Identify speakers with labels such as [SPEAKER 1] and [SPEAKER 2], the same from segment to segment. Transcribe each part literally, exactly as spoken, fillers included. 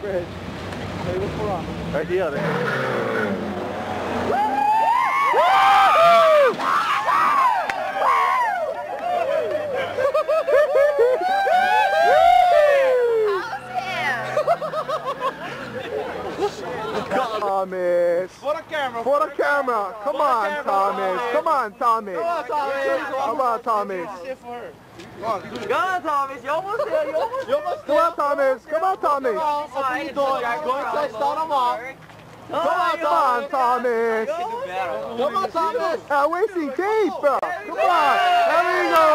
[SPEAKER 1] Fred. Hey, what's wrong?
[SPEAKER 2] Right here, there.
[SPEAKER 3] Thomas.
[SPEAKER 1] For the camera.
[SPEAKER 3] For the camera. Come on, Thomas. Come on, Thomas.
[SPEAKER 1] Come on, Thomas.
[SPEAKER 3] Come on, Thomas.
[SPEAKER 1] Come on, Thomas. You almost there. You almost there.
[SPEAKER 3] Come on, Thomas. Come on, Thomas.
[SPEAKER 1] Come on, open the door. You're going to touchdown them all.
[SPEAKER 3] Come on, Thomas.
[SPEAKER 1] Come on, Thomas.
[SPEAKER 3] I'm wasting tape. Come on. There we go.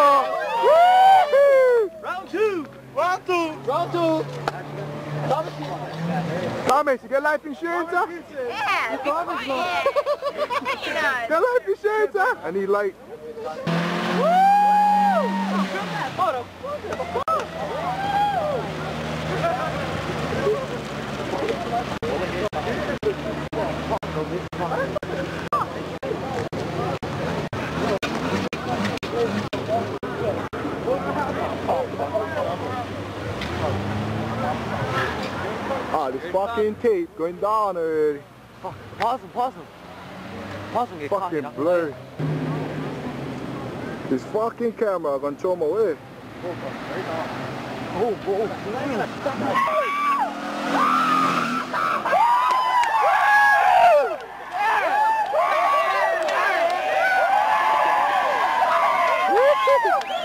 [SPEAKER 1] Round two. Round two. Round two. Thomas.
[SPEAKER 3] Thomas, you get life insurance, huh?
[SPEAKER 4] Yeah, Thomas. Yeah.
[SPEAKER 3] Get life insurance, huh? I need light. Ah, this fucking tape going down already.
[SPEAKER 1] Fuck, pause him, pause him. Pause him, get
[SPEAKER 3] Fucking
[SPEAKER 1] caught,
[SPEAKER 3] blurry. This fucking camera gonna throw him away.
[SPEAKER 1] Oh, oh, oh.